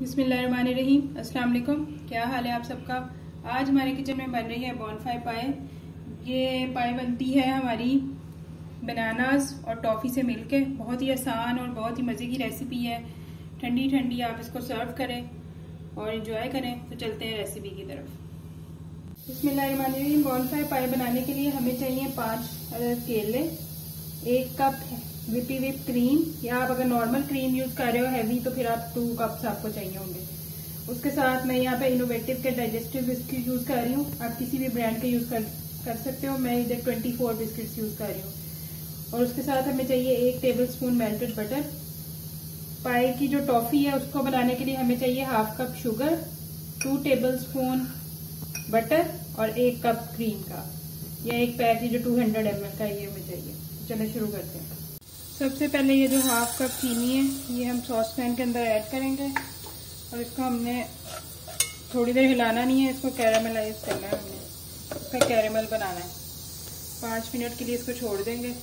बिस्मिल्लाहिर्रहमानिर्रहीम। अस्सलाम वालेकुम। क्या हाल है आप सबका। आज हमारे किचन में बन रही है बॉनफायर पाए। ये पाए बनती है हमारी बनानास और टॉफ़ी से मिलके। बहुत ही आसान और बहुत ही मज़े की रेसिपी है। ठंडी ठंडी आप इसको सर्व करें और इंजॉय करें। तो चलते हैं रेसिपी की तरफ। बिस्मिल्लाहिर्रहमानिर्रहीम। बॉनफायर पाए बनाने के लिए हमें चाहिए 5 केले, 1 कप विपी विप क्रीम, या आप अगर नॉर्मल क्रीम यूज कर रहे हो हैवी तो फिर आप 2 कप्स आपको चाहिए होंगे। उसके साथ मैं यहाँ पे इनोवेटिव के डाइजेस्टिव बिस्किट यूज कर रही हूँ। आप किसी भी ब्रांड के यूज कर सकते हो। मैं इधर 24 बिस्किट्स यूज कर रही हूँ। और उसके साथ हमें चाहिए 1 टेबल स्पून मेल्टेड बटर। पाए की जो टॉफी है उसको बनाने के लिए हमें चाहिए 1/2 cup sugar, 2 tablespoon butter और 1 कप क्रीम का। यह एक पैक है जो 200 ml का ये हमें चाहिए। चलिए शुरू करते हैं। सबसे पहले ये जो 1/2 कप चीनी है ये हम सॉस पैन के अंदर ऐड करेंगे और इसको हमने थोड़ी देर हिलाना नहीं है, इसको कैरामलाइज करना है। हमने इसका कैरामल बनाना है। 5 मिनट के लिए इसको छोड़ देंगे।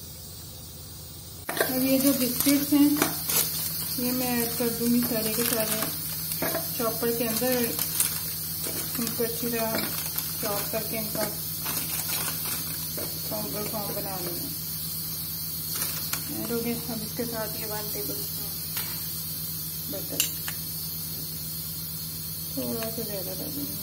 और ये जो बिस्किट्स हैं ये मैं ऐड कर दूंगी सारे के सारे चॉपर के अंदर। इनको अच्छी तरह चॉप करके इनका पाउडर फॉर्म बना लेंगे। अब इसके साथ ये 1 टेबल स्पून बटर, थोड़ा सा ज़्यादा डालेंगे।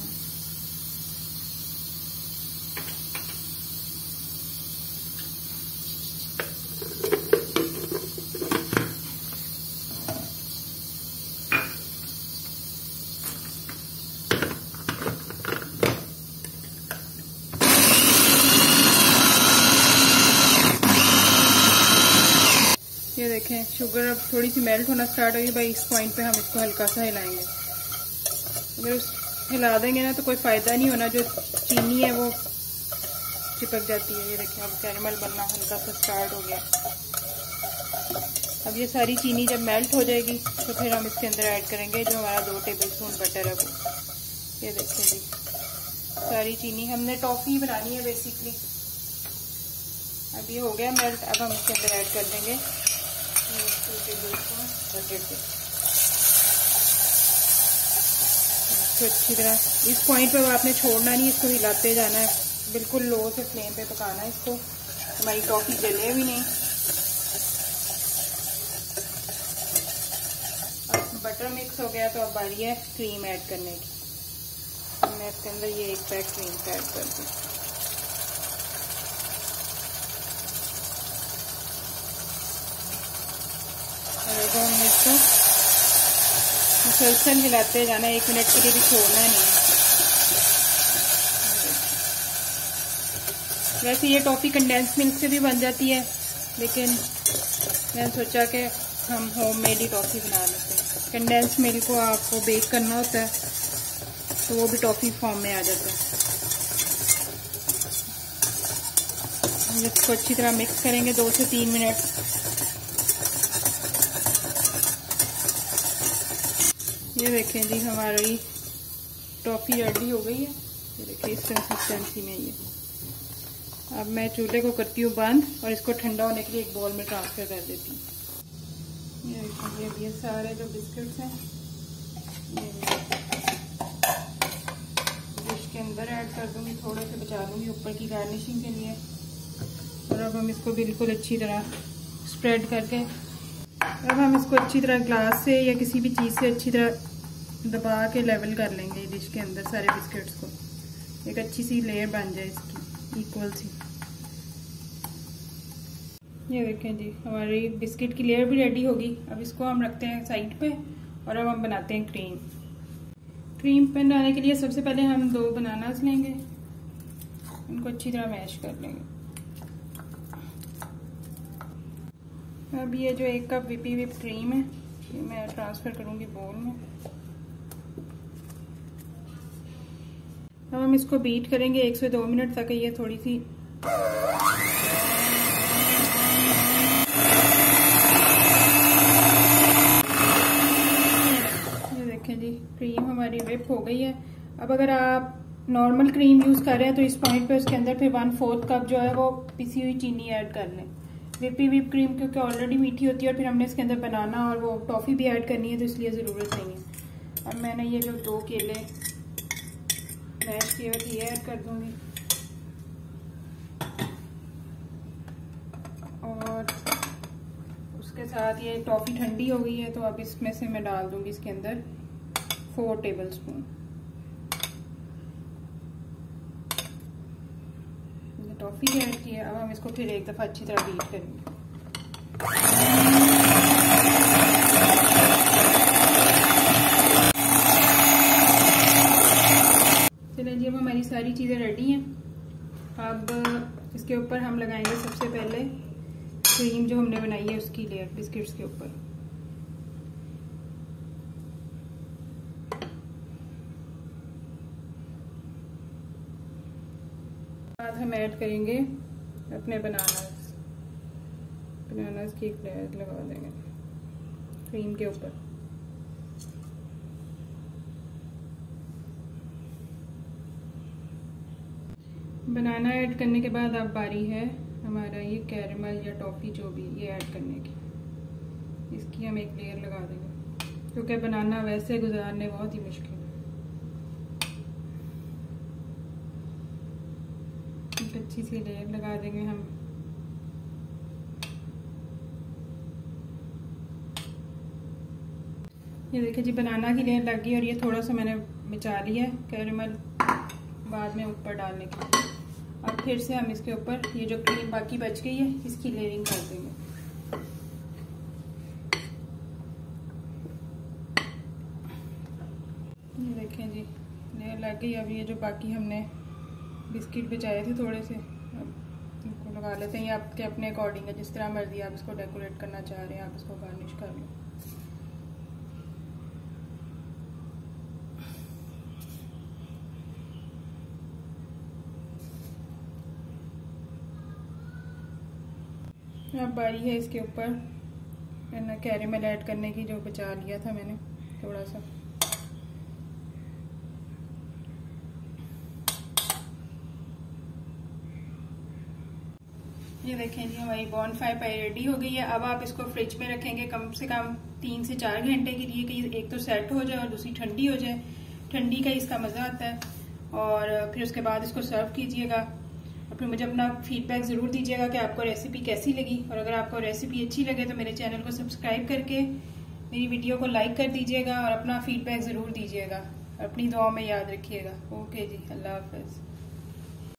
ये देखें शुगर अब थोड़ी सी मेल्ट होना स्टार्ट होगी। भाई इस पॉइंट पे हम इसको हल्का सा हिलाएंगे। अगर हिला देंगे ना तो कोई फायदा नहीं होना, जो चीनी है वो चिपक जाती है। ये देखें अब कैरामल बनना हल्का सा स्टार्ट हो गया। अब ये सारी चीनी जब मेल्ट हो जाएगी तो फिर हम इसके अंदर ऐड करेंगे जो हमारा 2 टेबल स्पून बटर है वो। ये देखें जी सारी चीनी, हमने टॉफी बनानी है बेसिकली। अब ये हो गया मेल्ट। अब हम इसके अंदर ऐड कर देंगे 2 टेबल स्पून बटर से। इसको अच्छी तरह इस पॉइंट पे आपने छोड़ना नहीं, इसको हिलाते जाना है। बिल्कुल लो से फ्लेम पे पकाना है इसको, हमारी टॉफी जले भी नहीं। अब बटर मिक्स हो गया तो अब बारी है क्रीम ऐड करने की। मैं इसके अंदर ये 1 पैक क्रीम का ऐड कर दूँ। हमने इसको मुसलसल हिलाते जाना, 1 मिनट के लिए भी छोड़ना नहीं है। वैसे ये टॉफी कंडेंस मिल्क से भी बन जाती है, लेकिन मैंने सोचा कि हम होममेड ही टॉफी बना लेते हैं। कंडेंस मिल्क को आपको बेक करना होता है तो वो भी टॉफी फॉर्म में आ जाता है। इसको अच्छी तरह मिक्स करेंगे 2 से 3 मिनट। ये देखें जी हमारी टॉफी रेडी हो गई है। ये देखिए इस कंसिस्टेंसी में ये। अब मैं चूल्हे को करती हूँ बंद और इसको ठंडा होने के लिए एक बाउल में ट्रांसफर कर देती हूँ। ये सारे जो बिस्किट्स हैं ये डिश के अंदर ऐड कर दूंगी, थोड़े से बचा दूंगी ऊपर की गार्निशिंग के लिए। और अब हम इसको बिल्कुल अच्छी तरह स्प्रेड करके अब हम इसको अच्छी तरह ग्लास से या किसी भी चीज़ से अच्छी तरह दबा के लेवल कर लेंगे डिश के अंदर सारे बिस्किट्स को। एक अच्छी सी लेयर बन जाए इसकी इक्वल सी। ये देखें जी हमारी बिस्किट की लेयर भी रेडी होगी। अब इसको हम रखते हैं साइड पे और अब हम बनाते हैं क्रीम। क्रीम बनाने के लिए सबसे पहले हम 2 बनानास लेंगे, उनको अच्छी तरह मैश कर लेंगे। अब ये जो 1 कप विपी विप क्रीम है ये मैं ट्रांसफर करूंगी बोल में। अब हम इसको बीट करेंगे 1 से 2 मिनट तक। ये थोड़ी सी ये देखें जी क्रीम हमारी विप हो गई है। अब अगर आप नॉर्मल क्रीम यूज कर रहे हैं तो इस पॉइंट पे उसके अंदर फिर 1/4 कप जो है वो पिसी हुई चीनी ऐड कर लें। विपी विप क्रीम क्योंकि ऑलरेडी मीठी होती है और फिर हमने इसके अंदर बनाना और वो टॉफ़ी भी ऐड करनी है तो इसलिए ज़रूरत नहीं है। अब मैंने ये जो 2 केले मैश किए हुए ये ऐड कर दूंगी और उसके साथ ये टॉफ़ी ठंडी हो गई है तो अब इसमें से मैं डाल दूंगी इसके अंदर 4 टेबलस्पून टॉफ़ी ऐड की है। अब हम इसको फिर एक दफ़ा अच्छी तरह बीट करेंगे। चलिए जी, अब हमारी सारी चीज़ें रेडी हैं। अब इसके ऊपर हम लगाएंगे सबसे पहले क्रीम जो हमने बनाई है उसकी लेयर बिस्किट्स के ऊपर। बाद हम ऐड करेंगे अपने बनानास की एक लेयर लगा देंगे क्रीम के ऊपर। बनाना ऐड करने के बाद अब बारी है हमारा ये कैरेमल या टॉफ़ी जो भी ये ऐड करने की। इसकी हम एक लेयर लगा देंगे क्योंकि बनाना वैसे गुजारने बहुत ही मुश्किल है। एक अच्छी सी लेयर लगा देंगे हम। ये देखिए जी, बनाना की लेयर लग गई और ये थोड़ा सा मैंने मिचा लिया है कैरेमल बाद में ऊपर डालने के लिए। अब फिर से हम इसके ऊपर ये जो क्रीम बाकी बच गई है इसकी लेयरिंग कर देंगे। ये देखें जी, लेयर लग गई। अब ये जो बाकी हमने बिस्किट बचाए थे थोड़े से, अब इनको लगा लेते हैं। ये आपके अपने अकॉर्डिंग है, जिस तरह मर्जी आप इसको डेकोरेट करना चाह रहे हैं आप इसको गार्निश कर लो। अब बारी है इसके ऊपर मैंने कैरेमल ऐड करने की, जो बचा लिया था मैंने थोड़ा सा। ये देखें जी, हमारी बॉनफायर पाई रेडी हो गई है। अब आप इसको फ्रिज में रखेंगे कम से कम 3 से 4 घंटे के लिए कि एक तो सेट हो जाए और दूसरी ठंडी हो जाए। ठंडी का इसका मज़ा आता है। और फिर उसके बाद इसको सर्व कीजिएगा और फिर मुझे अपना फीडबैक ज़रूर दीजिएगा कि आपको रेसिपी कैसी लगी। और अगर आपको रेसिपी अच्छी लगे तो मेरे चैनल को सब्सक्राइब करके मेरी वीडियो को लाइक कर दीजिएगा और अपना फीडबैक ज़रूर दीजिएगा। अपनी दुआओं में याद रखिएगा। ओके जी, अल्लाह हाफ़िज़।